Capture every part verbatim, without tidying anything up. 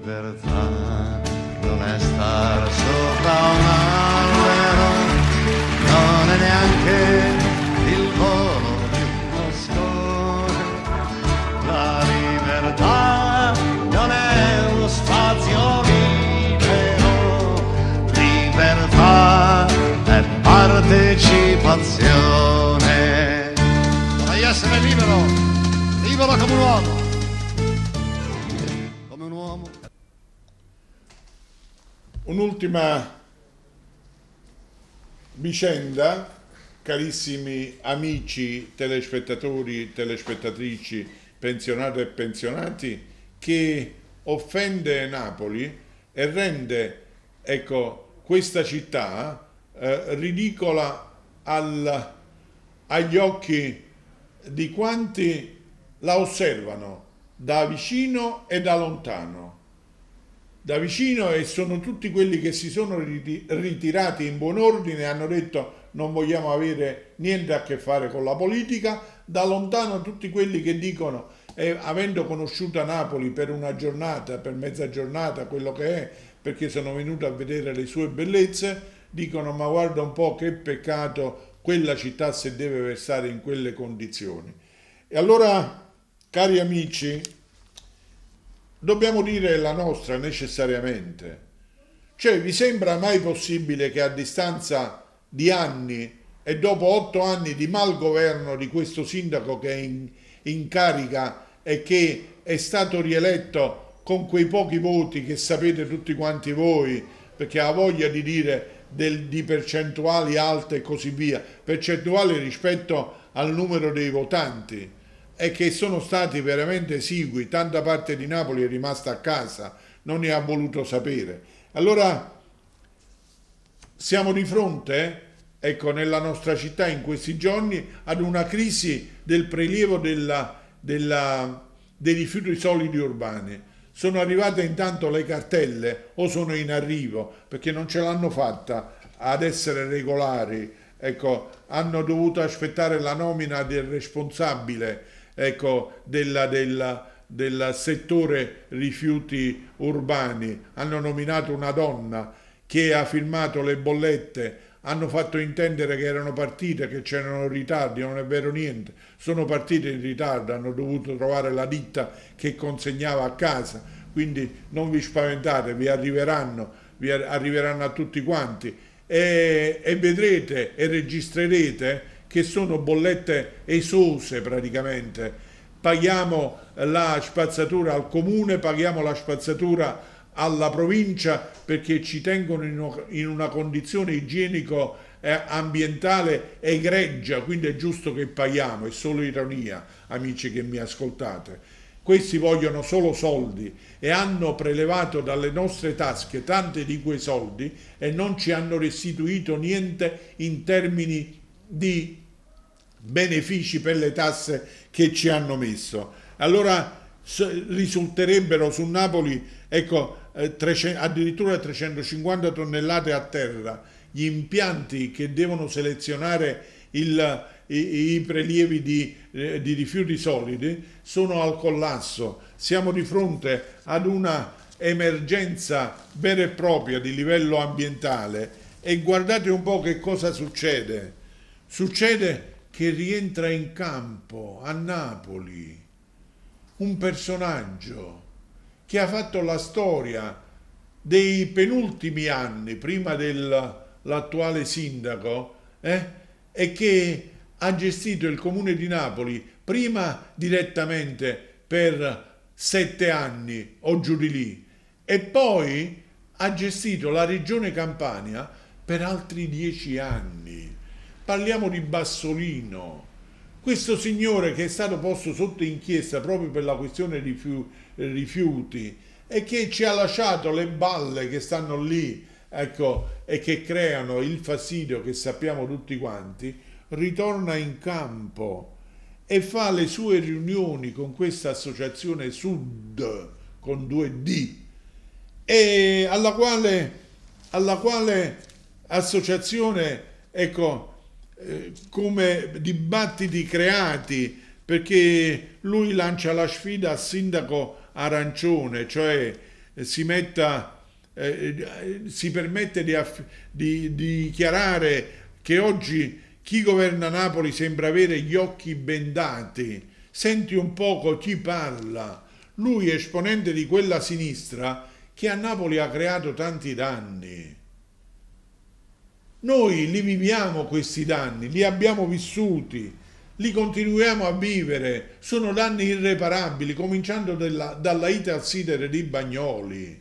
libertà non è star sopra un albero, non è neanche il volo di un moscone. La libertà non è uno spazio libero, libertà è partecipazione. Vorrei essere libero, libero come un uomo. Come un uomo. Un'ultima vicenda, carissimi amici telespettatori, telespettatrici, pensionati e pensionati, che offende Napoli e rende, ecco, questa città eh, ridicola al, agli occhi di quanti la osservano da vicino e da lontano. Da vicino, e sono tutti quelli che si sono ritirati in buon ordine e hanno detto non vogliamo avere niente a che fare con la politica. Da lontano tutti quelli che dicono, eh, avendo conosciuto Napoli per una giornata, per mezza giornata, quello che è, perché sono venuto a vedere le sue bellezze, dicono ma guarda un po' che peccato quella città se deve versare in quelle condizioni. E allora, cari amici, dobbiamo dire la nostra necessariamente. Cioè, vi sembra mai possibile che a distanza di anni e dopo otto anni di malgoverno di questo sindaco che è in, in carica e che è stato rieletto con quei pochi voti che sapete tutti quanti voi, perché ha voglia di dire del, di percentuali alte e così via, percentuali rispetto al numero dei votanti, e che sono stati veramente esigui, tanta parte di Napoli è rimasta a casa, non ne ha voluto sapere. Allora siamo di fronte, ecco, nella nostra città in questi giorni ad una crisi del prelievo della, della, dei rifiuti solidi urbani. Sono arrivate intanto le cartelle, o sono in arrivo, perché non ce l'hanno fatta ad essere regolari, ecco, hanno dovuto aspettare la nomina del responsabile, ecco, della, della, del settore rifiuti urbani. Hanno nominato una donna che ha firmato le bollette, hanno fatto intendere che erano partite, che c'erano ritardi, non è vero niente, sono partite in ritardo, hanno dovuto trovare la ditta che consegnava a casa, quindi non vi spaventate, vi arriveranno, vi arriveranno a tutti quanti e, e vedrete e registrerete che sono bollette esose praticamente. Paghiamo la spazzatura al comune, paghiamo la spazzatura alla provincia perché ci tengono in una condizione igienico eh, ambientale egregia, quindi è giusto che paghiamo, è solo ironia, amici che mi ascoltate. Questi vogliono solo soldi e hanno prelevato dalle nostre tasche tanti di quei soldi e non ci hanno restituito niente in termini di benefici per le tasse che ci hanno messo. Allora risulterebbero su Napoli, ecco, eh, trecento, addirittura trecentocinquanta tonnellate a terra. Gli impianti che devono selezionare il, i, i prelievi di, eh, di rifiuti solidi sono al collasso. Siamo di fronte ad una emergenza vera e propria di livello ambientale e guardate un po' che cosa succede. Succede che rientra in campo a Napoli un personaggio che ha fatto la storia dei penultimi anni prima dell'attuale sindaco eh, e che ha gestito il comune di Napoli prima direttamente per sette anni o giù di lì e poi ha gestito la regione Campania per altri dieci anni. Parliamo di Bassolino, questo signore che è stato posto sotto inchiesta proprio per la questione rifiuti e che ci ha lasciato le balle che stanno lì, ecco, e che creano il fastidio che sappiamo tutti quanti, ritorna in campo e fa le sue riunioni con questa associazione Sud, con due D, e alla quale, alla quale associazione, ecco, eh, come dibattiti creati, perché lui lancia la sfida al sindaco arancione, cioè si metta, eh, si permette di, di, di dichiarare che oggi chi governa Napoli sembra avere gli occhi bendati. Senti un poco chi parla. Lui è esponente di quella sinistra che a Napoli ha creato tanti danni. Noi li viviamo questi danni, li abbiamo vissuti, li continuiamo a vivere, sono danni irreparabili, cominciando dalla, dalla Italsider di Bagnoli.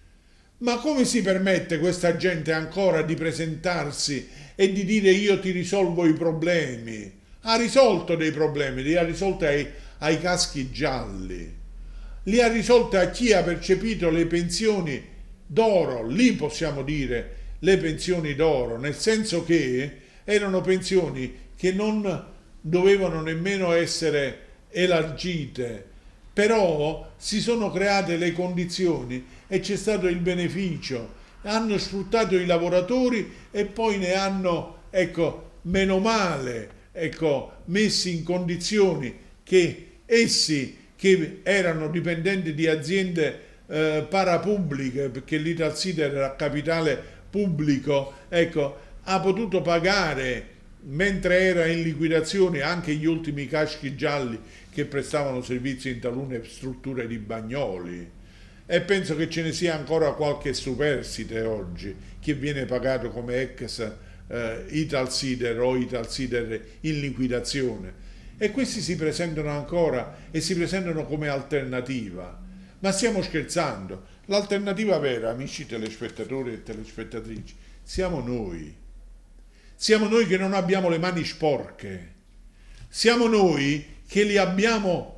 Ma come si permette questa gente ancora di presentarsi e di dire io ti risolvo i problemi? Ha risolto dei problemi, li ha risolti ai, ai caschi gialli, li ha risolti a chi ha percepito le pensioni d'oro, lì possiamo dire le pensioni d'oro, nel senso che erano pensioni che non dovevano nemmeno essere elargite, però si sono create le condizioni e c'è stato il beneficio, hanno sfruttato i lavoratori e poi ne hanno, ecco, meno male, ecco, messi in condizioni che essi che erano dipendenti di aziende eh, parapubbliche, perché l'Italsider era capitale pubblico, ecco, ha potuto pagare mentre era in liquidazione anche gli ultimi caschi gialli che prestavano servizio in talune strutture di Bagnoli, e penso che ce ne sia ancora qualche superstite oggi che viene pagato come ex eh, Italsider o Italsider in liquidazione, e questi si presentano ancora e si presentano come alternativa. Ma stiamo scherzando? L'alternativa vera, amici telespettatori e telespettatrici, siamo noi. Siamo noi che non abbiamo le mani sporche. Siamo noi che li abbiamo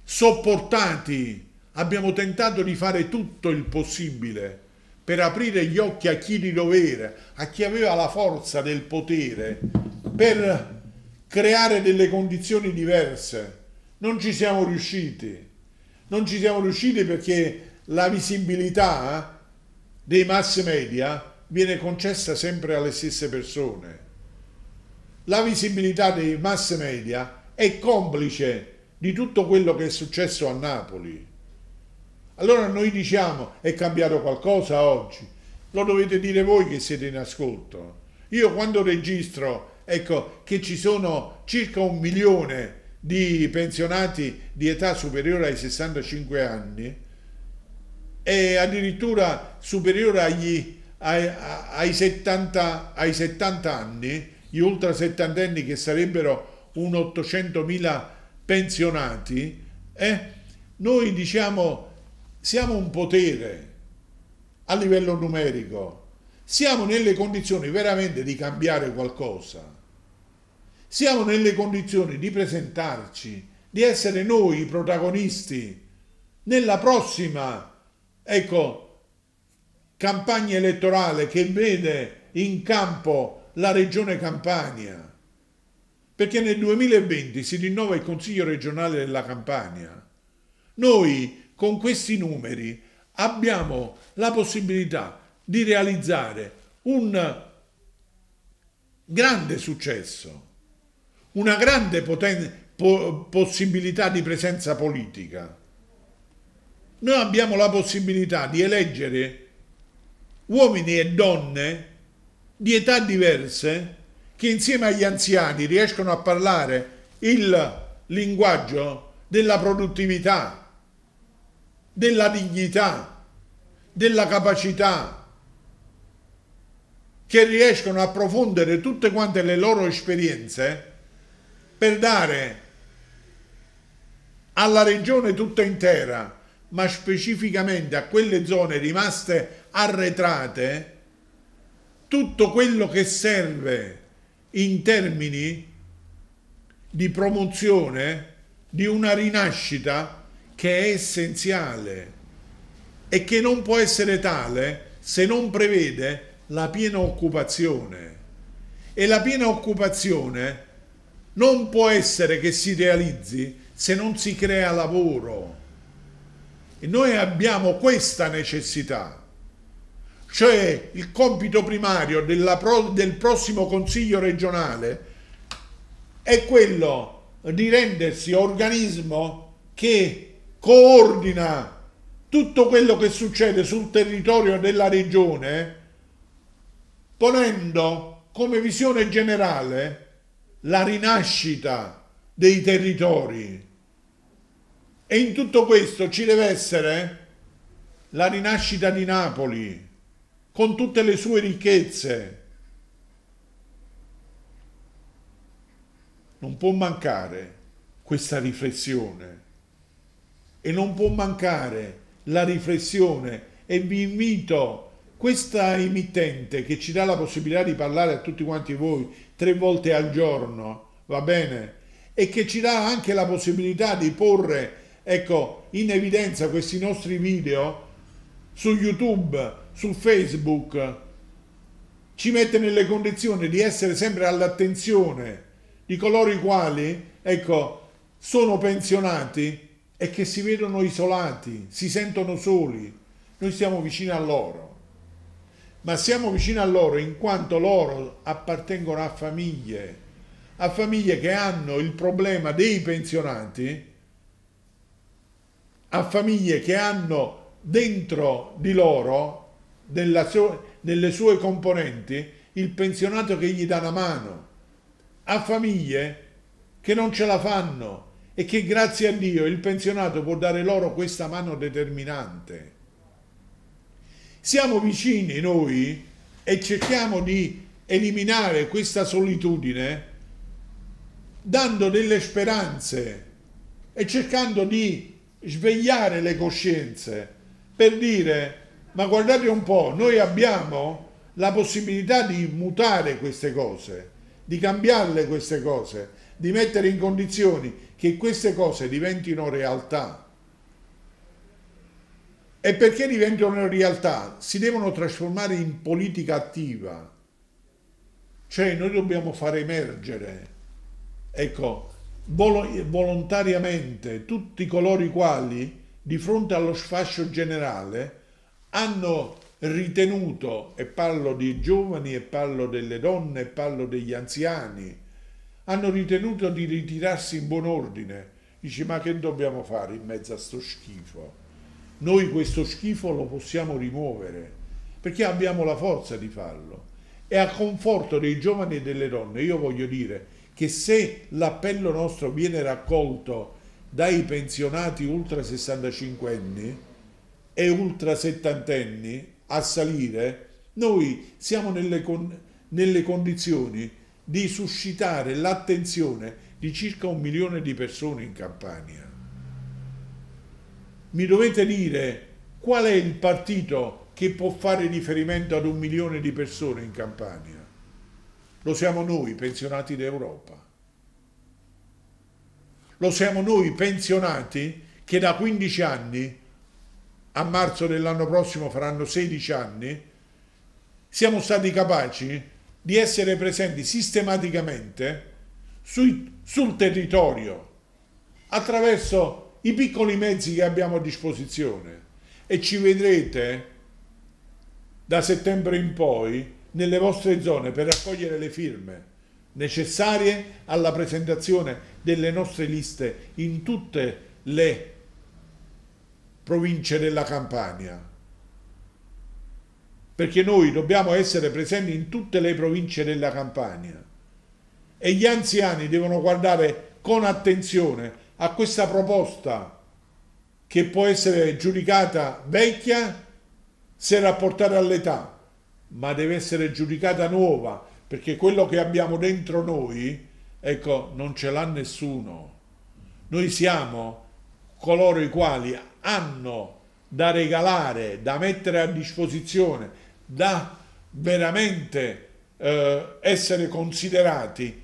sopportati. Abbiamo tentato di fare tutto il possibile per aprire gli occhi a chi di dovere, a chi aveva la forza del potere, per creare delle condizioni diverse. Non ci siamo riusciti. Non ci siamo riusciti perché la visibilità dei mass media viene concessa sempre alle stesse persone. La visibilità dei mass media è complice di tutto quello che è successo a Napoli. Allora noi diciamo, è cambiato qualcosa oggi? Lo dovete dire voi che siete in ascolto. Io quando registro, ecco, che ci sono circa un milione di pensionati di età superiore ai sessantacinque anni e addirittura superiore agli, ai, ai, settanta, ai settanta anni, gli ultra settantenni che sarebbero un ottocentomila pensionati, eh, noi diciamo siamo un potere a livello numerico, siamo nelle condizioni veramente di cambiare qualcosa. Siamo nelle condizioni di presentarci, di essere noi i protagonisti nella prossima, ecco, campagna elettorale che vede in campo la Regione Campania. Perché nel duemilaventi si rinnova il Consiglio regionale della Campania. Noi con questi numeri abbiamo la possibilità di realizzare un grande successo, una grande poten- po- possibilità di presenza politica. Noi abbiamo la possibilità di eleggere uomini e donne di età diverse che insieme agli anziani riescono a parlare il linguaggio della produttività, della dignità, della capacità, che riescono a approfondire tutte quante le loro esperienze per dare alla regione tutta intera, ma specificamente a quelle zone rimaste arretrate, tutto quello che serve in termini di promozione di una rinascita che è essenziale e che non può essere tale se non prevede la piena occupazione. E la piena occupazione non può essere che si realizzi se non si crea lavoro. E noi abbiamo questa necessità. Cioè il compito primario della pro, del prossimo Consiglio regionale è quello di rendersi organismo che coordina tutto quello che succede sul territorio della regione, ponendo come visione generale la rinascita dei territori. E in tutto questo ci deve essere la rinascita di Napoli, con tutte le sue ricchezze. Non può mancare questa riflessione e non può mancare la riflessione, e vi invito, questa emittente che ci dà la possibilità di parlare a tutti quanti voi tre volte al giorno, va bene? E che ci dà anche la possibilità di porre, ecco, in evidenza questi nostri video su YouTube, su Facebook, ci mette nelle condizioni di essere sempre all'attenzione di coloro i quali, ecco, sono pensionati e che si vedono isolati, si sentono soli. Noi stiamo vicini a loro, ma siamo vicini a loro in quanto loro appartengono a famiglie, a famiglie che hanno il problema dei pensionati, a famiglie che hanno dentro di loro, della sua, nelle sue componenti, il pensionato che gli dà una mano, a famiglie che non ce la fanno e che grazie a Dio il pensionato può dare loro questa mano determinante. Siamo vicini noi e cerchiamo di eliminare questa solitudine dando delle speranze e cercando di svegliare le coscienze per dire: ma guardate un po', noi abbiamo la possibilità di mutare queste cose, di cambiarle queste cose, di mettere in condizioni che queste cose diventino realtà. E perché diventano realtà? Si devono trasformare in politica attiva. Cioè noi dobbiamo far emergere, ecco, vol- volontariamente tutti coloro i quali di fronte allo sfascio generale hanno ritenuto, e parlo di giovani, e parlo delle donne, e parlo degli anziani, hanno ritenuto di ritirarsi in buon ordine. Dici: ma che dobbiamo fare in mezzo a sto schifo? Noi questo schifo lo possiamo rimuovere, perché abbiamo la forza di farlo. E a conforto dei giovani e delle donne io voglio dire che se l'appello nostro viene raccolto dai pensionati ultra sessantacinque anni e ultra settantenni a salire, noi siamo nelle, con, nelle condizioni di suscitare l'attenzione di circa un milione di persone in Campania. Mi dovete dire qual è il partito che può fare riferimento ad un milione di persone in Campania? Lo siamo noi, pensionati d'Europa. Lo siamo noi, pensionati, che da quindici anni, a marzo dell'anno prossimo faranno sedici anni, siamo stati capaci di essere presenti sistematicamente sui, sul territorio attraverso i piccoli mezzi che abbiamo a disposizione, e ci vedrete da settembre in poi nelle vostre zone per raccogliere le firme necessarie alla presentazione delle nostre liste in tutte le province della Campania, perché noi dobbiamo essere presenti in tutte le province della Campania e gli anziani devono guardare con attenzione a questa proposta, che può essere giudicata vecchia se rapportata all'età, ma deve essere giudicata nuova, perché quello che abbiamo dentro noi, ecco, non ce l'ha nessuno. Noi siamo coloro i quali hanno da regalare, da mettere a disposizione, da veramente eh, essere considerati,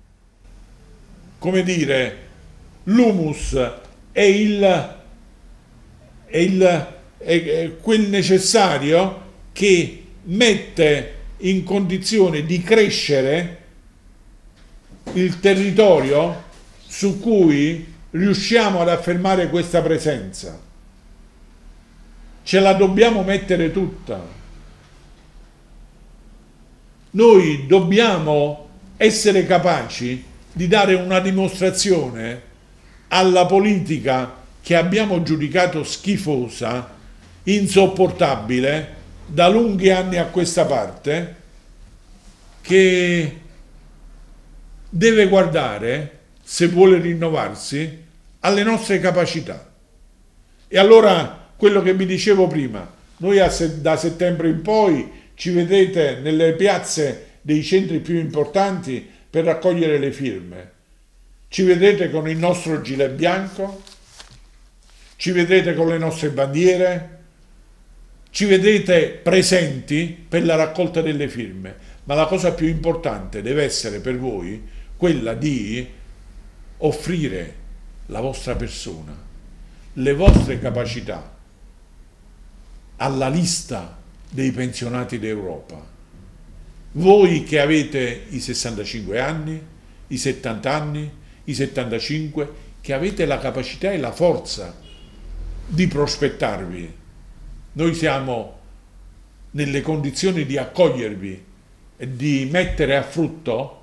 come dire, l'humus è il, è il è quel necessario che mette in condizione di crescere il territorio su cui riusciamo ad affermare questa presenza. Ce la dobbiamo mettere tutta. Noi dobbiamo essere capaci di dare una dimostrazione alla politica che abbiamo giudicato schifosa insopportabile da lunghi anni a questa parte, che deve guardare, se vuole rinnovarsi, alle nostre capacità. E allora, quello che vi dicevo prima, noi da settembre in poi ci vedrete nelle piazze dei centri più importanti per raccogliere le firme. Ci vedrete con il nostro gilet bianco, ci vedrete con le nostre bandiere, ci vedrete presenti per la raccolta delle firme, ma la cosa più importante deve essere per voi quella di offrire la vostra persona, le vostre capacità alla lista dei pensionati d'Europa. Voi che avete i sessantacinque anni, i settanta anni, i settantacinque, che avete la capacità e la forza di prospettarvi. Noi siamo nelle condizioni di accogliervi e di mettere a frutto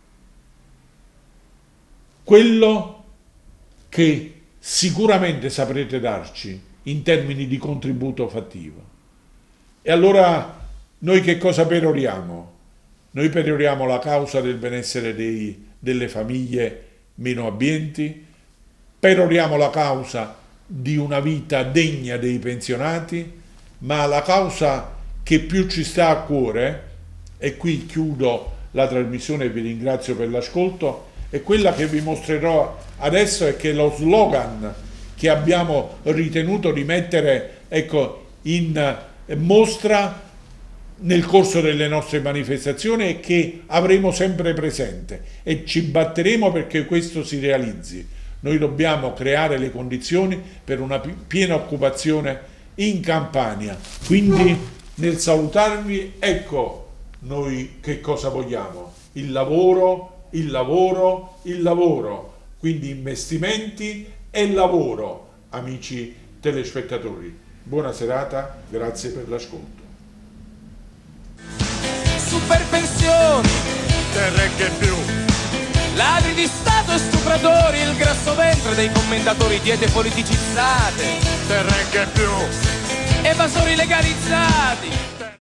quello che sicuramente saprete darci in termini di contributo fattivo. E allora noi che cosa peroriamo? Noi peroriamo la causa del benessere dei, delle famiglie meno abbienti, peroriamo la causa di una vita degna dei pensionati, ma la causa che più ci sta a cuore, e qui chiudo la trasmissione e vi ringrazio per l'ascolto, è quella che vi mostrerò adesso e che è lo slogan che abbiamo ritenuto di mettere, ecco, in mostra nel corso delle nostre manifestazioni e che avremo sempre presente, e ci batteremo perché questo si realizzi. Noi dobbiamo creare le condizioni per una piena occupazione in Campania. Quindi nel salutarvi, ecco noi che cosa vogliamo: il lavoro, il lavoro, il lavoro. Quindi investimenti e lavoro, amici telespettatori. Buona serata, grazie per l'ascolto. Super pensioni, Terre che più, ladri di Stato e stupratori, il grasso ventre dei commentatori, diete politicizzate, terre che più, evasori legalizzati.